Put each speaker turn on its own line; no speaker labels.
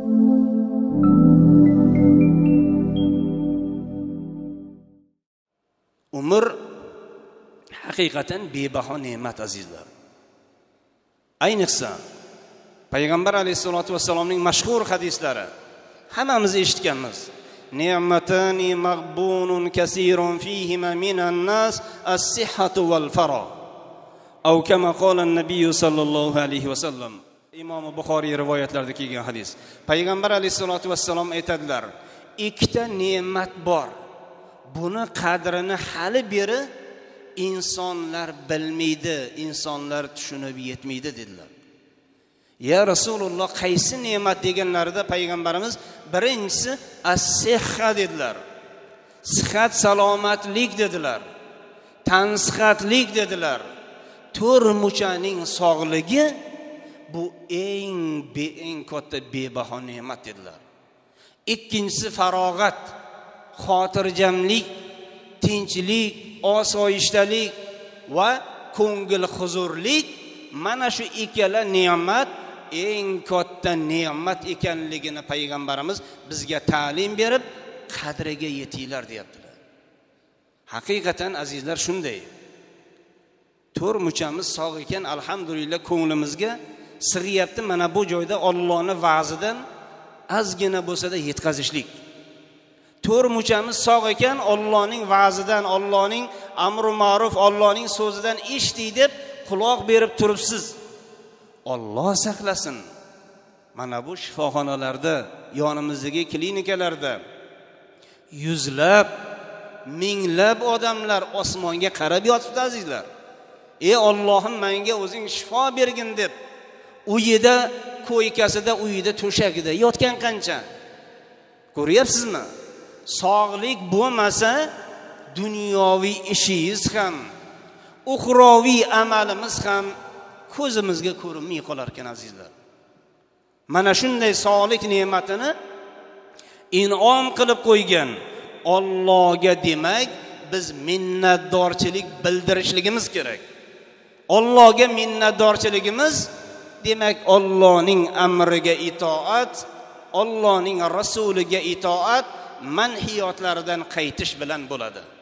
Umr haqiqatan bebaho ne'mat azizlar. Ayniqsa Payg'ambar alayhisolatu vasallamning mashhur hadislari hammamiz eshitganmiz. Ni'matani maghbunun kasirun fihima minan nas as-sihhatu wal faragh. Aw kama qala an-nabiy sallallohu alayhi vasallam. Imom Buxoriy rivoyatlarida kelgan hadis. Payg'ambar alayhisolatu vasallam aytadilar: ikkita ne'mat bor. Buni qadrini hali beri insonlar bilmaydi, insonlar tushunib yetmaydi dedilar. Ya Rasululloh, qaysi ne'mat deganlarida payg'ambarimiz birinchisi as-sihha dedilar. Sihat salomatlik dedilar. Tansihatlik dedilar. To'rmuchaning sog'ligi bu eng katta bebaho ne'mat dedilar. Ikkinchisi farog'at, xotirjamlik, tinchlik, osoyishtalik va ko'ngil huzurlik. Mana shu ikkala ne'mat eng katta ne'mat ekanligini payg'ambarimiz bizga ta'lim berib, qadriga yetinglar deyaptilar. Haqiqatan azizlar shunday. To'rmuchamiz sog' ekan, alhamdulillah, ko'nglimizga sig'yapti. Mana bu joyda Allohning va'zidan ozgina bo'lsa-da yetkazishlik. To'rmuchamiz sog' ekan, Allohning va'zidan, Allohning amr ma'ruf, Allohning so'zidan eshitdik deb quloq berib turibsiz. Alloh saqlasin. Mana bu shifoxonalarda, yonimizdagi klinikalarda yuzlab, minglab odamlar osmonga qarab yotibdi azizlar. Ey Allohim, menga o'zing shifo bergin deb uyida, ko'ykasida, uyida, to'shagida yotgan qancha. Ko'ryapsizmi? Sog'lik bo'lmasa, dunyoviy ishingiz ham, uxroviy amalimiz ham ko'zimizga ko'rinmay qolar ekan azizlar. Mana shunday sog'lik ne'matini in'om qilib qo'ygan Allohga demak, biz minnatdorchilik bildirishligimiz kerak. Allohga minnatdorchiligimiz demak Allohning amriga itoat, Allohning rasuliga itoat, manhiyotlaridan qaytish bilan bo'ladi.